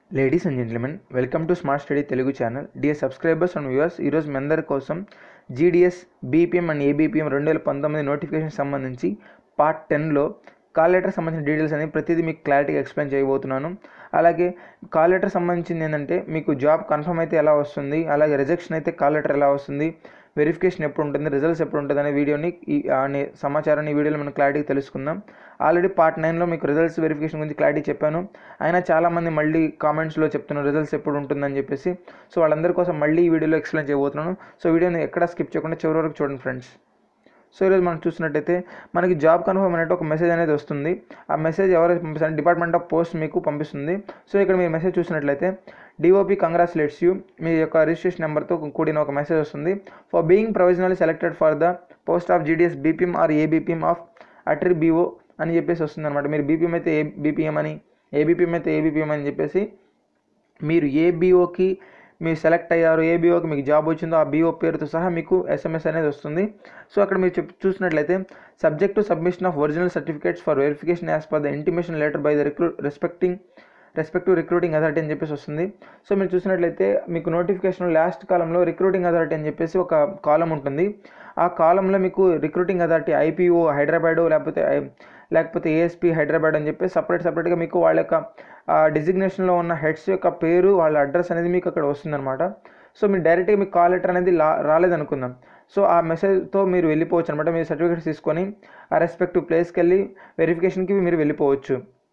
Ladies and gentlemen, welcome to smart study Telugu channel. Dear subscribers and viewers, ఈరోజు మీ అందరి కోసం GDS BPM and ABPM 2019 notification సంబంధించి part 10లో కాల్ లెటర్ సంబంధించిన డీటెయిల్స్ అనేది ప్రతిదీ మీకు క్లారిటీగా ఎక్స్ప్లెయిన్ చేయబోతున్నాను. అలాగే కాల్ లెటర్ సంబంధించింది ఏంటంటే మీకు జాబ్ కన్ఫర్మ్ అయితే ఎలా వస్తుంది, అలాగే రిజెక్షన్ అయితే కాల్ లెటర్ ఎలా వస్తుంది, వెరిఫికేషన్ ఎప్పుడు ఉంటుంది, రిజల్ట్స్ ఎప్పుడు ఉంటుంది అనే వీడియోని అనే సమాచారాన్ని ఈ వీడియోలో మనం క్లారిటీగా తెలుసుకుందాం. ఆల్రెడీ పార్ట్ 9లో మీకు రిజల్ట్స్ వెరిఫికేషన్ గురించి క్లారిటీ చెప్పాను. అయినా చాలామంది మళ్ళీ కామెంట్స్లో చెప్తున్నారు రిజల్ట్స్ ఎప్పుడు ఉంటుందని చెప్పేసి. సో వాళ్ళందరి కోసం మళ్ళీ ఈ వీడియోలో ఎక్స్ప్లెయిన్ చేయబోతున్నాను. సో వీడియోని ఎక్కడ స్కిప్ చేయకుండా చివరి వరకు చూడండి ఫ్రెండ్స్. సో ఈరోజు మనం చూసినట్టయితే మనకి జాబ్ కన్ఫర్మ్ అనేట్టు ఒక మెసేజ్ అనేది వస్తుంది. ఆ మెసేజ్ ఎవరైతే పంపిస్తారు, డిపార్ట్మెంట్ ఆఫ్ పోస్ట్ మీకు పంపిస్తుంది. సో ఇక్కడ మీరు మెసేజ్ చూసినట్లయితే డిఓపి కంగ్రాచులేట్స్ యూ, మీ యొక్క రిజిస్ట్రేషన్ నెంబర్తో కూడిన ఒక మెసేజ్ వస్తుంది. For being provisionally selected for the post of GDS BPM or ABPM of అట్రి బీఓ అని చెప్పేసి వస్తుంది అనమాట. మీరు బీపీఎం అయితే బీపీఎం అని, ఏబీపీఎం అయితే ఏబీపీఎం అని చెప్పేసి మీరు ఏ బీఓకి మీరు సెలెక్ట్ అయ్యారు, ఏ బీఓకి మీకు జాబ్ వచ్చిందో ఆ బీఓ పేరుతో సహా మీకు ఎస్ఎంఎస్ అనేది వస్తుంది. సో అక్కడ మీరు చూసినట్లయితే subject to submission of original certificates for verification as per the intimation letter by the respective recruiting authority అని చెప్పేసి వస్తుంది. సో మీరు చూసినట్లయితే మీకు నోటిఫికేషన్ లాస్ట్ కాలంలో రిక్రూటింగ్ అథారిటీ అని చెప్పేసి ఒక కాలం ఉంటుంది. ఆ కాలంలో మీకు రిక్రూటింగ్ అథారిటీ ఐపీఓ హైదరాబాదు లేకపోతే ఏఎస్పీ హైదరాబాద్ అని చెప్పి సపరేట్గా మీకు వాళ్ళ యొక్క డిజిగ్నేషన్లో ఉన్న హెడ్స్ యొక్క పేరు, వాళ్ళ అడ్రస్ అనేది మీకు అక్కడ వస్తుందన్నమాట. సో మీరు డైరెక్ట్గా మీకు కాల్ లెటర్ అనేది రాలేదనుకుందాం. సో ఆ మెసేజ్తో మీరు వెళ్ళిపోవచ్చు అనమాట. మీరు సర్టిఫికేట్స్ తీసుకొని ఆ రెస్పెక్టివ్ ప్లేస్కి వెళ్ళి వెరిఫికేషన్కి మీరు వెళ్ళిపోవచ్చు.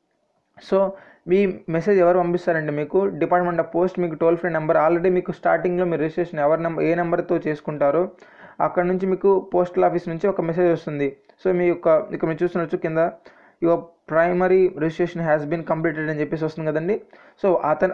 సో మీ మెసేజ్ ఎవరు పంపిస్తారంటే మీకు డిపార్ట్మెంట్ ఆఫ్ పోస్ట్ మీకు టోల్ ఫ్రీ నెంబర్ ఆల్రెడీ మీకు స్టార్టింగ్లో మీరు రిజిస్ట్రేషన్ ఏ నెంబర్తో చేసుకుంటారో అక్కడ నుంచి మీకు పోస్టల్ ఆఫీస్ నుంచి ఒక మెసేజ్ వస్తుంది. సో మీ యొక్క ఇక్కడ మీరు చూస్తున్నచ్చు కింద your primary registration has been completed అని చెప్పేసి వస్తుంది కదండి. సో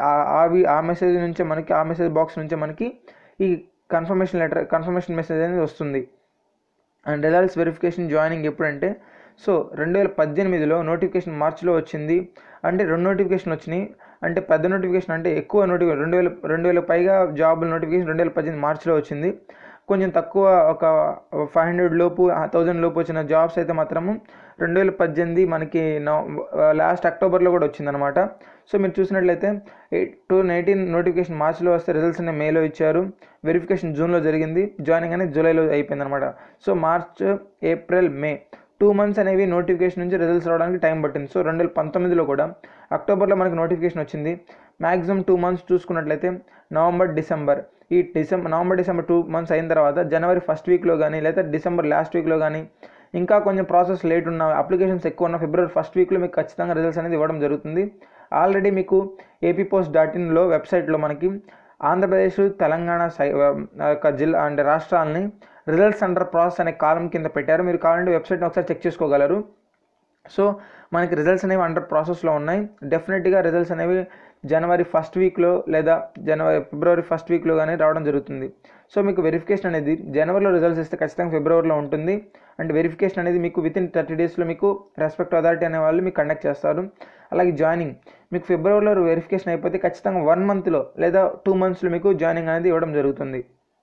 ఆ మెసేజ్ నుంచే మనకి, ఆ మెసేజ్ బాక్స్ నుంచే మనకి ఈ కన్ఫర్మేషన్ మెసేజ్ అనేది వస్తుంది. అండ్ రిజల్ట్స్ వెరిఫికేషన్ జాయినింగ్ ఎప్పుడంటే, సో 2018లో నోటిఫికేషన్ మార్చిలో వచ్చింది. అంటే 2 నోటిఫికేషన్ వచ్చినాయి. అంటే పెద్ద నోటిఫికేషన్ అంటే ఎక్కువ నోటిఫికేషన్ 2000 పైగా జాబుల నోటిఫికేషన్ 2018 మార్చిలో వచ్చింది. కొంచెం తక్కువ ఒక 500 లోపు 1000 లోపు వచ్చిన జాబ్స్ అయితే మాత్రము 2018 మనకి లాస్ట్ అక్టోబర్లో కూడా వచ్చిందనమాట. సో మీరు చూసినట్లయితే 2018 నోటిఫికేషన్ మార్చిలో వస్తే రిజల్ట్స్ అనేవి మేలో ఇచ్చారు. వెరిఫికేషన్ జూన్లో జరిగింది, జాయినింగ్ అనేది జూలైలో అయిపోయింది అనమాట. So March, April, May 2 months అనేవి నోటిఫికేషన్ నుంచి రిజల్ట్స్ రావడానికి టైం పట్టింది. సో 2019లో కూడా అక్టోబర్లో మనకి నోటిఫికేషన్ వచ్చింది. మ్యాక్సిమం 2 months చూసుకున్నట్లయితే నవంబర్, డిసెంబర్ 2 months అయిన తర్వాత జనవరి ఫస్ట్ వీక్లో కానీ లేదా డిసెంబర్ లాస్ట్ వీక్లో కానీ, ఇంకా కొంచెం ప్రాసెస్ లేట్ ఉన్న, అప్లికేషన్స్ ఎక్కువ ఉన్న ఫిబ్రవరి ఫస్ట్ వీక్లో మీకు ఖచ్చితంగా రిజల్ట్స్ అనేది ఇవ్వడం జరుగుతుంది. ఆల్రెడీ మీకు ఏపీపోస్ట్.inలో వెబ్సైట్లో మనకి ఆంధ్రప్రదేశ్, తెలంగాణ జిల్లా అంటే రాష్ట్రాలని రిజల్ట్స్ అండర్ ప్రాసెస్ అనే కాలం కింద పెట్టారు. మీరు కావాలంటే వెబ్సైట్ని ఒకసారి చెక్ చేసుకోగలరు. సో మనకి రిజల్ట్స్ అనేవి అండర్ ప్రాసెస్లో ఉన్నాయి. డెఫినెట్గా రిజల్ట్స్ అనేవి జనవరి ఫస్ట్ వీక్లో లేదా ఫిబ్రవరి ఫస్ట్ వీక్లో కానీ రావడం జరుగుతుంది. సో మీకు వెరిఫికేషన్ అనేది జనవరిలో రిజల్ట్స్ ఇస్తే ఖచ్చితంగా ఫిబ్రవరిలో ఉంటుంది. అంటే వెరిఫికేషన్ అనేది మీకు వితిన్ 30 daysలో మీకు రెస్పెక్ట్ అథారిటీ అనే వాళ్ళు మీకు కండక్ట్ చేస్తారు. అలాగే జాయినింగ్ మీకు ఫిబ్రవరిలో వెరిఫికేషన్ అయిపోతే ఖచ్చితంగా 1 monthలో లేదా 2 monthsలో మీకు జాయినింగ్ అనేది ఇవ్వడం జరుగుతుంది.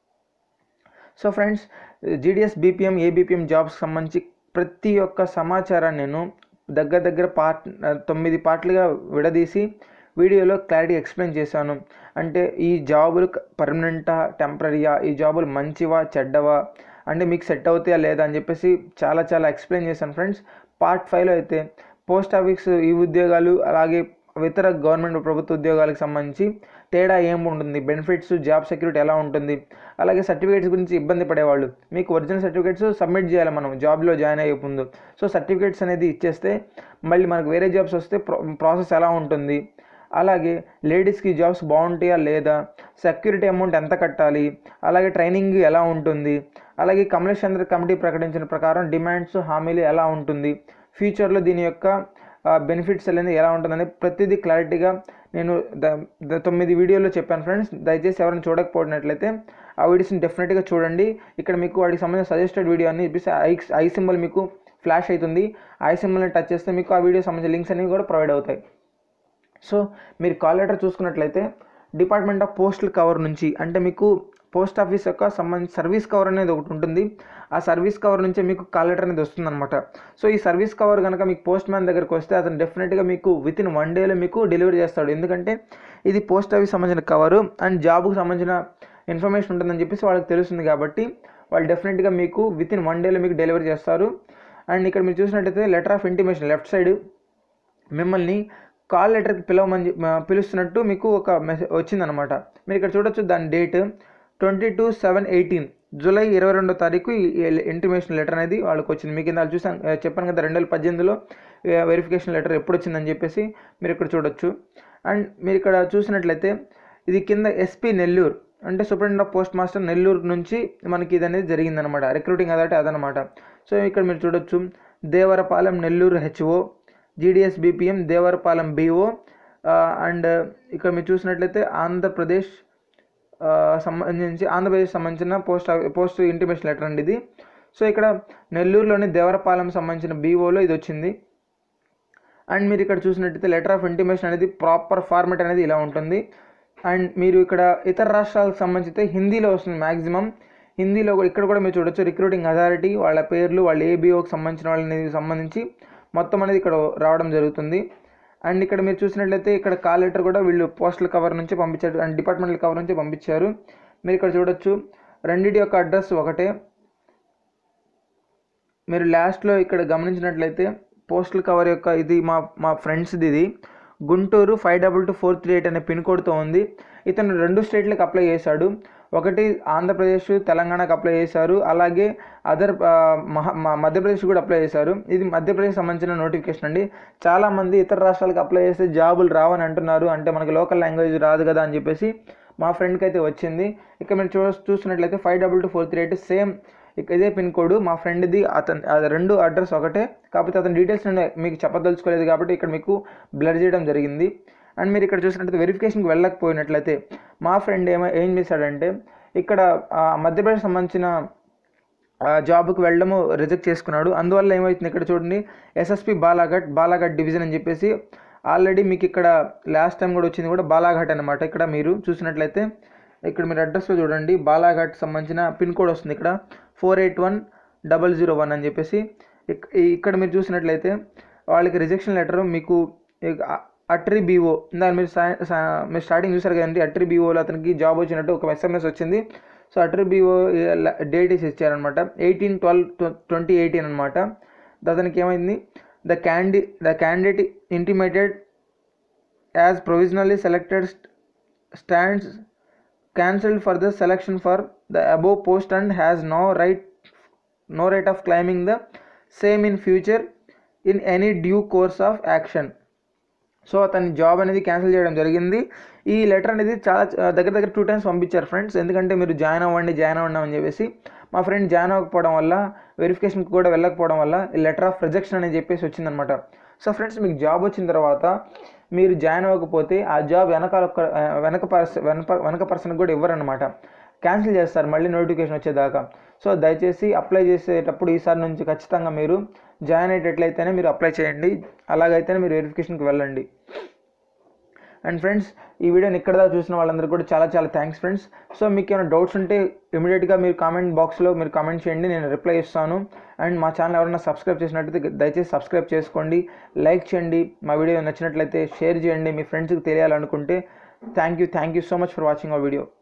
So friends, GDS BPM, ABPM జాబ్స్కి సంబంధించి ప్రతి ఒక్క సమాచారాన్ని నేను దగ్గర 9 పార్ట్లుగా విడదీసి వీడియోలో క్లారిటీ ఎక్స్ప్లెయిన్ చేశాను. అంటే ఈ జాబులు పర్మనెంటా, టెంపరీయా, ఈ జాబులు మంచివా, చెడ్డవా, అంటే మీకు సెట్ అవుతాయా లేదా అని చెప్పేసి చాలా ఎక్స్ప్లెయిన్ చేశాను ఫ్రెండ్స్. పార్ట్ 5లో అయితే పోస్ట్ ఆఫీస్ ఈ ఉద్యోగాలు అలాగే ఇతర గవర్నమెంట్ ప్రభుత్వ ఉద్యోగాలకు సంబంధించి తేడా ఏముంటుంది, బెనిఫిట్స్, జాబ్ సెక్యూరిటీ ఎలా ఉంటుంది, అలాగే సర్టిఫికేట్స్ గురించి ఇబ్బంది పడేవాళ్ళు మీకు ఒరిజినల్ సర్టిఫికేట్స్ సబ్మిట్ చేయాలి మనం జాబ్లో జాయిన్ అయ్యే ముందు. సో సర్టిఫికేట్స్ అనేది ఇచ్చేస్తే మళ్ళీ మనకు వేరే జాబ్స్ వస్తే ప్రాసెస్ ఎలా ఉంటుంది, అలాగే లేడీస్కి జాబ్స్ బాగుంటాయా లేదా, సెక్యూరిటీ అమౌంట్ ఎంత కట్టాలి, అలాగే ట్రైనింగ్ ఎలా ఉంటుంది, అలాగే కమలేష్ చంద్ర కమిటీ ప్రకటించిన ప్రకారం డిమాండ్స్, హామీలు ఎలా ఉంటుంది, ఫ్యూచర్లో దీని యొక్క బెనిఫిట్స్ అనేది ఎలా ఉంటుందని ప్రతిదీ క్లారిటీగా నేను 9 వీడియోలో చెప్పాను ఫ్రెండ్స్. దయచేసి ఎవరైనా చూడకపోయినట్లయితే ఆ వీడియోస్ని డెఫినెట్గా చూడండి. ఇక్కడ మీకు వాటికి సంబంధించిన సజెస్టెడ్ వీడియో అని చెప్పేసి ఐ సింబల్ మీకు ఫ్లాష్ అవుతుంది. ఐ సింబల్ని టచ్ చేస్తే మీకు ఆ వీడియో సంబంధించిన లింక్స్ అనేవి కూడా ప్రొవైడ్ అవుతాయి. సో మీరు కాల్ లెటర్ చూసుకున్నట్లయితే డిపార్ట్మెంట్ ఆఫ్ పోస్టల్ కవర్ నుంచి, అంటే మీకు పోస్ట్ ఆఫీస్ యొక్క సంబంధించి సర్వీస్ కవర్ అనేది ఒకటి ఉంటుంది. ఆ సర్వీస్ కవర్ నుంచే మీకు కాల్ లెటర్ అనేది వస్తుందన్నమాట. సో ఈ సర్వీస్ కవర్ కనుక మీకు పోస్ట్ మ్యాన్ దగ్గరికి వస్తే అతను డెఫినెట్గా మీకు వితిన్ 1 dayలో మీకు డెలివరీ చేస్తాడు. ఎందుకంటే ఇది పోస్ట్ ఆఫీస్ సంబంధించిన కవరు అండ్ జాబ్కి సంబంధించిన ఇన్ఫర్మేషన్ ఉంటుందని చెప్పేసి వాళ్ళకి తెలుస్తుంది కాబట్టి వాళ్ళు డెఫినెట్గా మీకు వితిన్ 1 డేలో మీకు డెలివరీ చేస్తారు. అండ్ ఇక్కడ మీరు చూసినట్టయితే letter of intimation left side మిమ్మల్ని కాల్ లెటర్కి పిలుస్తున్నట్టు మీకు ఒక మెసేజ్ వచ్చిందనమాట. మీరు ఇక్కడ చూడొచ్చు దాని డేట్ 22/7/18 జూలై 22వ తారీఖు ఈ ఇంటిమేషన్ లెటర్ అనేది వాళ్ళకి వచ్చింది. మీకు ఇందాక చెప్పాను కదా 2018లో వెరిఫికేషన్ లెటర్ ఎప్పుడు వచ్చిందని చెప్పేసి మీరు ఇక్కడ చూడొచ్చు. అండ్ మీరు ఇక్కడ చూసినట్లయితే ఇది కింద ఎస్పీ నెల్లూరు అంటే superintendent of post master Nellore నుంచి మనకి ఇది అనేది జరిగిందనమాట. రిక్రూటింగ్ అథారిటీ అదనమాట. సో ఇక్కడ మీరు చూడొచ్చు Devarapalem Nellore HO, GDS BPM Devarapalem BO. And ఇక్కడ మీరు చూసినట్లయితే ఆంధ్రప్రదేశ్ సంబంధించిన పోస్ట్ ఇంటిమేషన్ లెటర్ అండి ఇది. సో ఇక్కడ నెల్లూరులోని దేవరపాలెం సంబంధించిన BOలో ఇది వచ్చింది. అండ్ మీరు ఇక్కడ చూసినట్టయితే లెటర్ ఆఫ్ ఇంటిమేషన్ అనేది ప్రాపర్ ఫార్మెట్ అనేది ఇలా ఉంటుంది. అండ్ మీరు ఇక్కడ ఇతర రాష్ట్రాలకు సంబంధించి హిందీలో వస్తుంది మ్యాక్సిమం. హిందీలో ఇక్కడ కూడా మీరు చూడొచ్చు రిక్రూటింగ్ అథారిటీ వాళ్ళ పేర్లు వాళ్ళ ABOకి సంబంధించిన వాళ్ళని సంబంధించి మొత్తం అనేది ఇక్కడ రావడం జరుగుతుంది. అండ్ ఇక్కడ మీరు చూసినట్లయితే ఇక్కడ కాల్ లెటర్ కూడా వీళ్ళు పోస్టల్ కవర్ నుంచి పంపించారు అండ్ డిపార్ట్మెంటల్ కవర్ నుంచి పంపించారు. మీరు ఇక్కడ చూడొచ్చు రెండింటి యొక్క అడ్రస్ ఒకటే. మీరు లాస్ట్లో ఇక్కడ గమనించినట్లయితే పోస్టల్ కవర్ యొక్క ఇది మా ఫ్రెండ్స్ది, ఇది గుంటూరు 522438 అనే పిన్ కోడ్తో ఉంది. ఇతను 2 స్టేట్లకు అప్లై చేశాడు. ఒకటి ఆంధ్రప్రదేశ్, తెలంగాణకు అప్లై చేశారు. అలాగే మధ్యప్రదేశ్ కూడా అప్లై చేశారు. ఇది మధ్యప్రదేశ్ సంబంధించిన నోటిఫికేషన్ అండి. చాలామంది ఇతర రాష్ట్రాలకు అప్లై చేస్తే జాబులు రావని అంటున్నారు. అంటే మనకి లోకల్ లాంగ్వేజ్ రాదు కదా అని చెప్పేసి మా ఫ్రెండ్కి అయితే వచ్చింది. ఇక్కడ మీరు చూసినట్లయితే 522438 సేమ్ ఇదే పిన్ కోడ్ మా ఫ్రెండ్ది. అతను 2 అడ్రస్ ఒకటే, కాకపోతే అతని డీటెయిల్స్ నేను మీకు చెప్పదలుచుకోలేదు కాబట్టి ఇక్కడ మీకు బ్లర్ చేయడం జరిగింది. అండ్ మీరు ఇక్కడ చూసినట్లయితే వెరిఫికేషన్కి వెళ్ళకపోయినట్లయితే మా ఫ్రెండ్ ఏం చేశాడంటే ఇక్కడ మధ్యప్రదేశ్ సంబంధించిన జాబ్కి వెళ్ళడము రిజెక్ట్ చేసుకున్నాడు. అందువల్ల ఏమవుతుంది ఇక్కడ చూడండి SSP బాలాఘాట్ డివిజన్ అని చెప్పేసి ఆల్రెడీ మీకు ఇక్కడ లాస్ట్ టైం కూడా వచ్చింది కూడా బాలాఘాట్ అనమాట. ఇక్కడ మీరు చూసినట్లయితే ఇక్కడ మీరు అడ్రస్లో చూడండి బాలాఘాట్ సంబంధించిన పిన్ కోడ్ వస్తుంది ఇక్కడ 481001 అని చెప్పేసి. ఇక్కడ మీరు చూసినట్లయితే వాళ్ళకి రిజెక్షన్ లెటర్ మీకు అట్రీ BO దాని మీరు స్టార్టింగ్ చూసారు కదండి. అట్రీ BOలో అతనికి జాబ్ వచ్చినట్టు ఒక SMS వచ్చింది. సో అట్రీ BO డేట్ ఇచ్చారనమాట 18/12/2018 అనమాట. అతనికి ఏమైంది the candidate intimated as provisionally selected stands cancelled for the selection for the above post and has no right of claiming the same in future in any due course of action. So అతని job అనేది cancel చేయడం జరిగింది. ఈ letter అనేది చాలా దగ్గర 2 times పంపించారు friends. ఎందుకంటే మీరు జాయిన్ అవ్వండి అని చెప్పేసి. మా ఫ్రెండ్ జాయిన్ అవ్వకపోవడం వల్ల వెరిఫికేషన్కి కూడా వెళ్ళకపోవడం వల్ల ఈ లెటర్ ఆఫ్ రిజెక్షన్ అని చెప్పేసి వచ్చిందనమాట. సో ఫ్రెండ్స్ మీకు జాబ్ వచ్చిన తర్వాత మీరు జాయిన్ అవ్వకపోతే ఆ జాబ్ వెనక పర్సన్కి కూడా ఇవ్వరనమాట, క్యాన్సిల్ చేస్తారు మళ్ళీ నోటిఫికేషన్ వచ్చేదాకా. సో దయచేసి అప్లై చేసేటప్పుడు ఈసారి నుంచి ఖచ్చితంగా మీరు జాయిన్ అయ్యేటట్లయితేనే మీరు అప్లై చేయండి. అలాగైతేనే మీరు వెరిఫికేషన్కి వెళ్ళండి. అండ్ ఫ్రెండ్స్ ఈ వీడియోని ఇక్కడ దాకా చూసిన వాళ్ళందరికీ కూడా చాలా థ్యాంక్స్ ఫ్రెండ్స్. సో మీకు ఏమైనా డౌట్స్ ఉంటే ఇమీడియట్గా మీరు కామెంట్ బాక్స్లో మీరు కామెంట్ చేయండి, నేను రిప్లై ఇస్తాను. అండ్ మా ఛానల్ ఎవరైనా సబ్స్క్రైబ్ చేసినట్లయితే దయచేసి సబ్స్క్రైబ్ చేసుకోండి, లైక్ చేయండి, మా వీడియో నచ్చినట్లయితే షేర్ చేయండి మీ ఫ్రెండ్స్కి తెలియాలనుకుంటే. Thank you so much for watching our video.